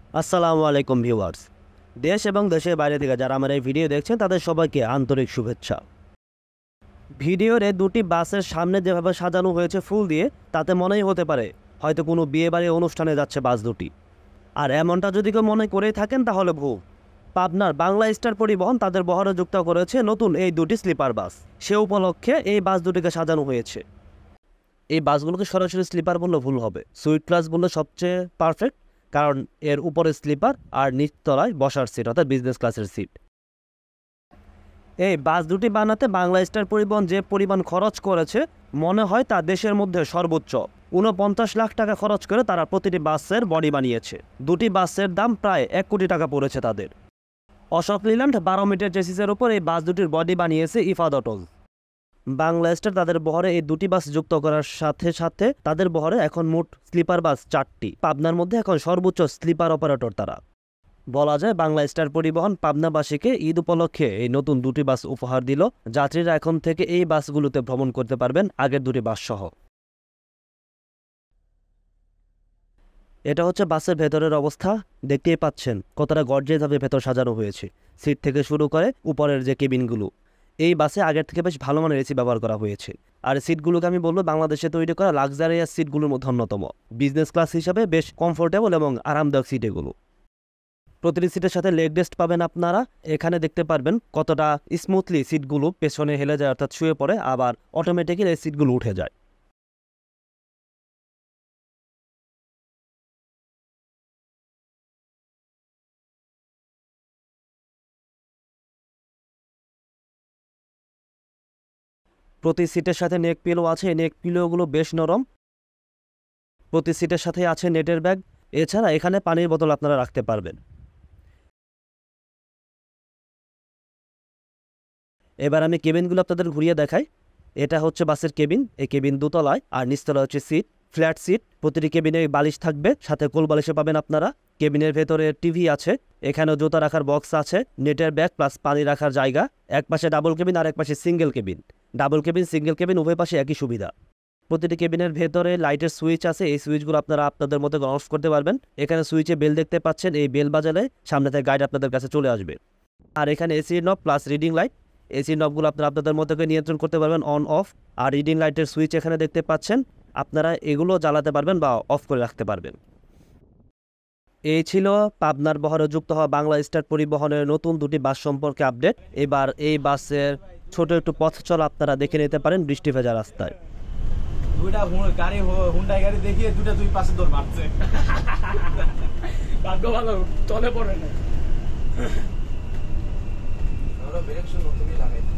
আসসালামু আলাইকুম ভিউয়ার্স। দেশ এবং দেশের বাইরে থেকে যারা আমার এই ভিডিও দেখছেন তাদের সবাইকে আন্তরিক শুভেচ্ছা। ভিডিওর এই দুটি বাসের সামনে যেভাবে সাজানো হয়েছে ফুল দিয়ে, তাতে মনেই হতে পারে হয়তো কোনো বিয়েবাড়ির অনুষ্ঠানে যাচ্ছে বাস দুটি। আর এমনটা যদি কেউ মনে করেই থাকেন তাহলে ভুল। পাবনার বাংলা স্টার পরিবহন তাদের বহরে যুক্ত করেছে নতুন এই দুটি স্লিপার বাস। সে উপলক্ষে এই বাস দুটিকে সাজানো হয়েছে। এই বাসগুলোকে সরাসরি স্লিপার বললে ভুল হবে, সুইট ক্লাস বললে সবচেয়ে পারফেক্ট, কারণ এর উপরে স্লিপার আর নিচতলায় বসার সিট অর্থাৎ বিজনেস ক্লাসের সিট। এই বাস দুটি বানাতে বাংলা স্টার পরিবহন যে পরিমাণ খরচ করেছে মনে হয় তা দেশের মধ্যে সর্বোচ্চ। ৪৯ লাখ টাকা খরচ করে তারা প্রতিটি বাসের বডি বানিয়েছে। দুটি বাসের দাম প্রায় ১ কোটি টাকা পড়েছে তাদের। অশোক লিল্যান্ড ১২ মিটার চেসিসের উপর এই বাস দুটির বডি বানিয়েছে ইফাদ অটোজ। বাংলা স্টার তাদের বহরে এই দুটি বাস যুক্ত করার সাথে সাথে তাদের বহরে এখন মোট স্লিপার বাস ৪টি। পাবনার মধ্যে এখন সর্বোচ্চ স্লিপার অপারেটর তারা। বলা যায় বাংলা স্টার পরিবহন পাবনাবাসীকে ঈদ উপলক্ষে এই নতুন দুটি বাস উপহার দিল। যাত্রীরা এখন থেকে এই বাসগুলোতে ভ্রমণ করতে পারবেন আগের দুটি বাস সহ। এটা হচ্ছে বাসের ভেতরের অবস্থা। দেখতেই পাচ্ছেন কতটা গর্জিয়াসভাবে ভেতর সাজানো হয়েছে। সিট থেকে শুরু করে উপরের যে কেবিনগুলো, এই বাসে আগের থেকে বেশ ভালো মানের এসি ব্যবহার করা হয়েছে। আর সিটগুলোকে আমি বলবো বাংলাদেশে তৈরি করা লাক্সারিয়াস সিটগুলোর মধ্যে অন্যতম। বিজনেস ক্লাস হিসাবে বেশ কমফোর্টেবল এবং আরামদায়ক সিট এগুলো। প্রতিটি সিটের সাথে লেগ রেস্ট পাবেন আপনারা। এখানে দেখতে পারবেন কতটা স্মুথলি সিটগুলো পেছনে হেলে যায় অর্থাৎ শুয়ে পড়ে, আবার অটোমেটিক্যালি এই সিটগুলো উঠে যায়। প্রতি সিটের সাথে নেক পিলো আছে। এই নেক পিলোগুলো বেশ নরম। প্রতি সিটের সাথে আছে নেটের ব্যাগ। এছাড়া এখানে পানির বোতল আপনারা রাখতে পারবেন। এবার আমি কেবিনগুলো আপনাদের ঘুরিয়ে দেখাই। এটা হচ্ছে বাসের কেবিন। এই কেবিন দুতলায়, আর নিচতলায় হচ্ছে সিট, ফ্ল্যাট সিট। প্রতিটি কেবিনে বালিশ থাকবে, সাথে কোল বালিশে পাবেন আপনারা। কেবিনের ভেতরে টিভি আছে। এখানেও জুতা রাখার বক্স আছে, নেটের ব্যাগ প্লাস পানি রাখার জায়গা। এক পাশে ডাবল কেবিন আর এক পাশে single cabin. Double cabin single cabin উভয় পাশে একই সুবিধা। প্রতিটি কেবিনের ভেতরে লাইটের সুইচ আছে। এই সুইচগুলো আপনারা আপনাদের মতো অফ করতে পারবেন। এখানে সুইচে বেল দেখতে পাচ্ছেন। এই বেল বাজালে সামনে থেকে গাইড আপনাদের কাছে চলে আসবে। আর এখানে AC knob plus reading light. AC নবগুলো আপনারা আপনাদের মতো করে নিয়ন্ত্রণ করতে পারবেন অন অফ। আর রিডিং লাইটের সুইচ এখানে দেখতে পাচ্ছেন, আপনারা এগুলো জ্বালাতে পারবেন বা অফ করে রাখতে পারবেন। এই ছিল পাবনার বহরে যুক্ত হওয়া বাংলা স্টার পরিবহনের নতুন দুটি বাস সম্পর্কে আপডেট। এবার এই বাসের ছোট একটু পথ চলা আপনারা দেখে নিতে পারেন বৃষ্টি ভেজা রাস্তায়। দুইটা গাড়ি হুন্ডাই গাড়ি দেখিয়ে দুইটা দুই পাশে দৌড় মারছে। ভাগ্য ভালো তলে পড়ে না। আমরা ব্রেক শুনো তুমি লাগাই